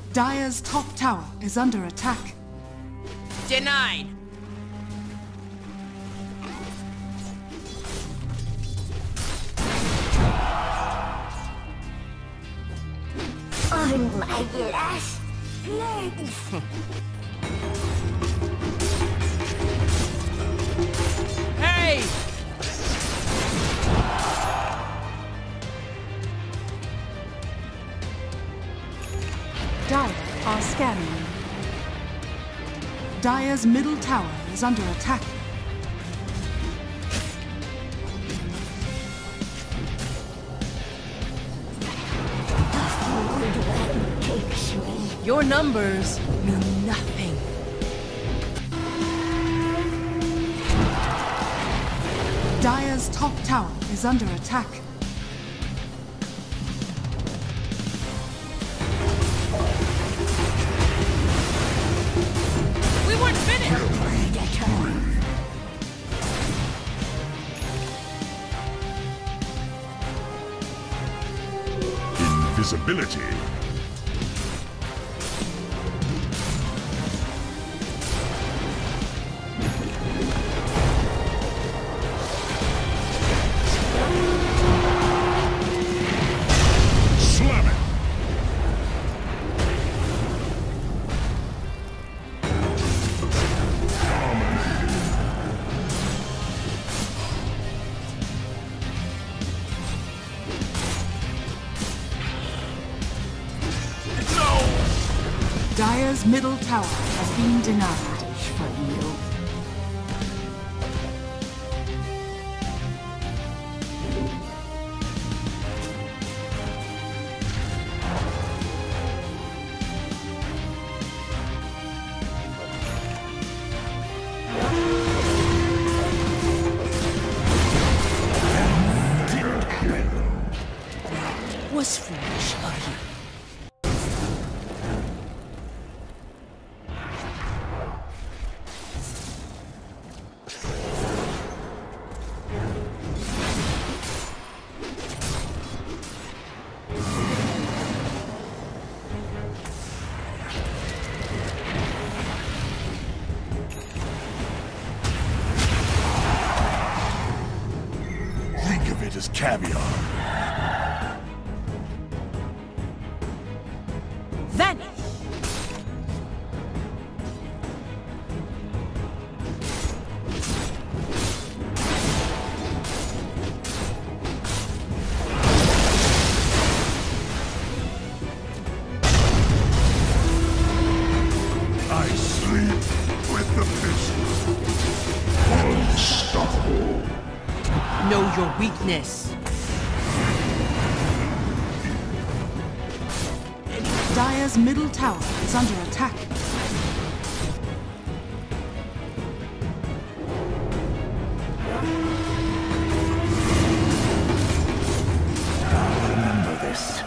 Dire's top tower is under attack. Denied. On my last legs. Hey! Dire are scanning. Dire's middle tower is under attack. Your numbers mean nothing. Dire's top tower is under attack. We weren't finished! Invisibility. Slam it. Dire's middle tower has been denied. Was foolish of you. Think of it as caviar. Vanish! I sleep with the fish. Unstoppable. Know your weakness. Dire's middle tower is under attack. Remember this.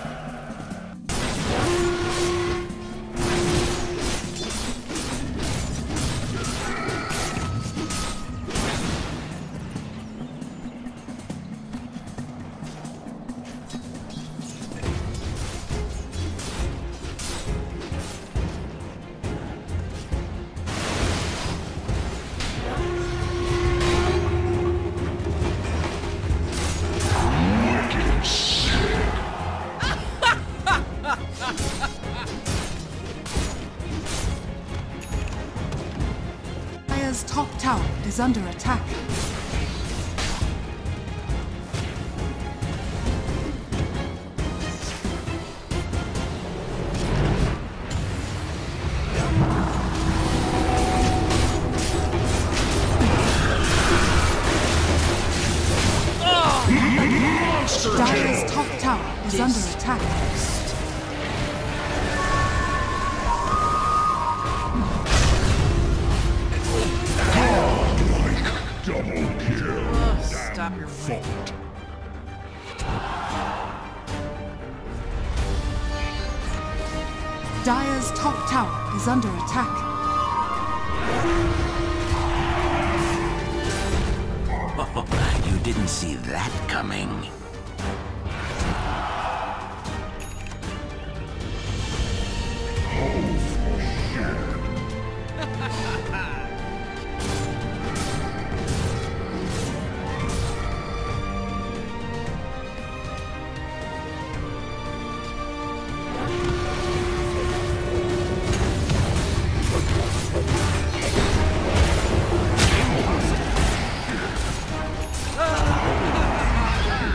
Dire's top tower is under attack. Dire's top tower is under attack. Double kill. Stop your fight. Dire's top tower is under attack. You didn't see that coming.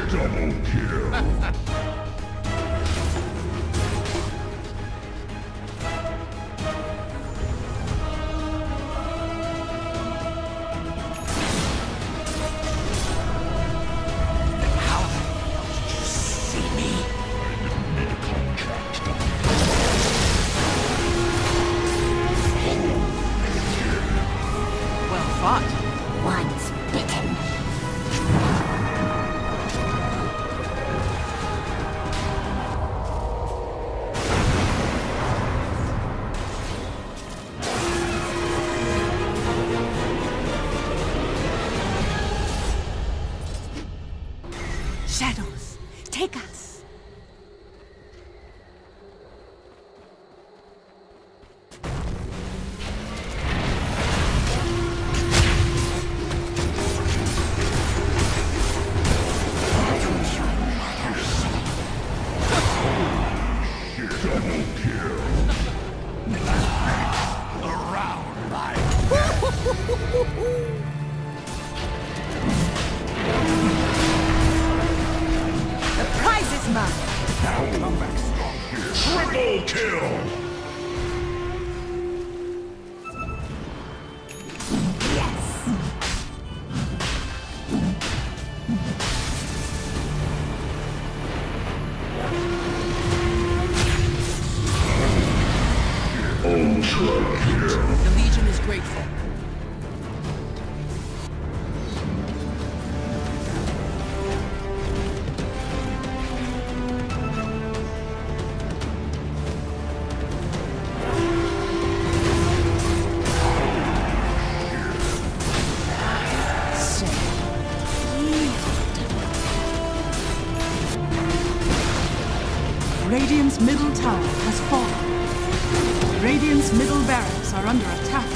Double kill. Once bitten. Shadows, take us. Double kill. Around life. The prize is mine. Now come back strong here. Triple kill. The Legion is grateful. Radiant's middle tower has fallen. Radiant's middle barracks are under attack.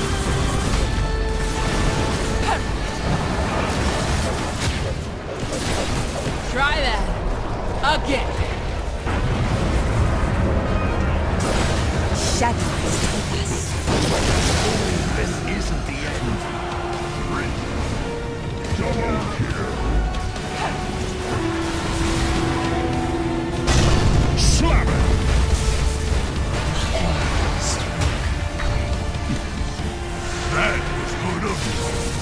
Try that. Again. Shadows take us. This isn't the end. Double kill. Slap it! That was good of you.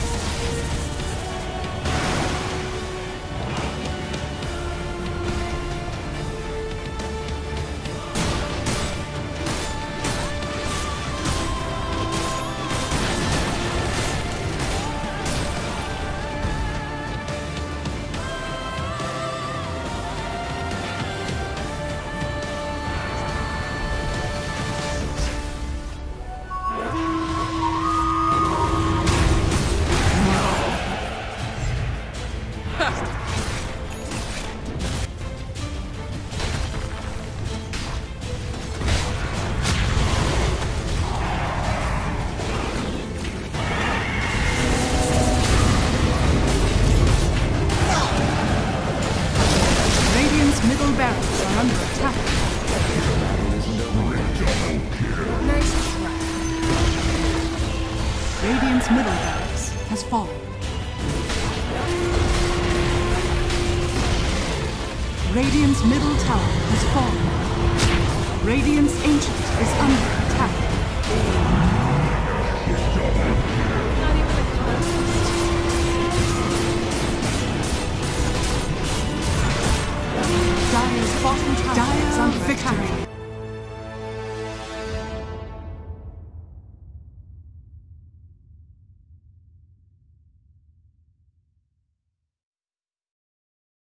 Middle barracks are under attack. Nice try. Radiant's middle barracks has fallen. Radiant's middle tower has fallen. Radiant's ancient is under